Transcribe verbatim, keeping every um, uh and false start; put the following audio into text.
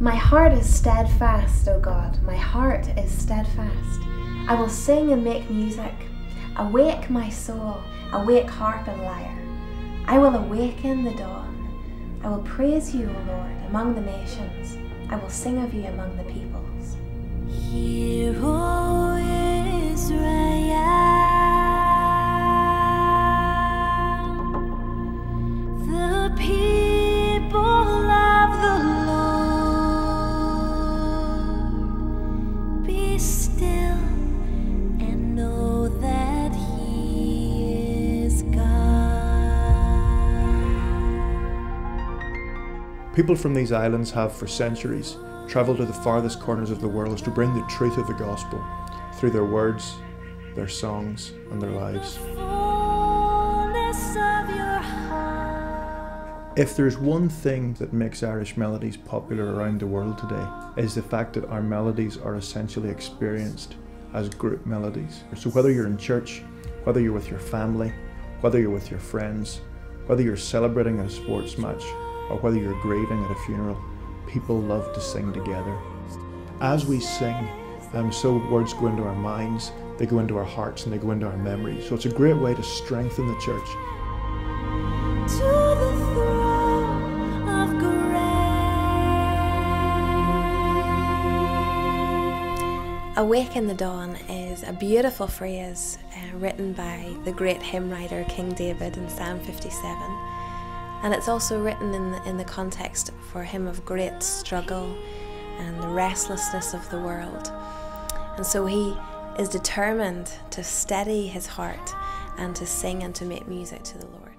My heart is steadfast, O God, my heart is steadfast. I will sing and make music. Awake my soul, awake harp and lyre. I will awaken the dawn. I will praise you, O Lord, among the nations. I will sing of you among the peoples. Hear, O Israel, the people of the Lord. Be still and know that He is God. People from these islands have for centuries travelled to the farthest corners of the world to bring the truth of the gospel through their words, their songs and their lives. If there's one thing that makes Irish melodies popular around the world today, is the fact that our melodies are essentially experienced as group melodies. So whether you're in church, whether you're with your family, whether you're with your friends, whether you're celebrating at a sports match, or whether you're grieving at a funeral, people love to sing together. As we sing, um, so words go into our minds, they go into our hearts, and they go into our memories. So it's a great way to strengthen the church. To the throne of grace. Awaken the Dawn is a beautiful phrase uh, written by the great hymn writer King David in Psalm fifty-seven. And it's also written in the, in the context for him of great struggle and the restlessness of the world. And so he is determined to steady his heart and to sing and to make music to the Lord.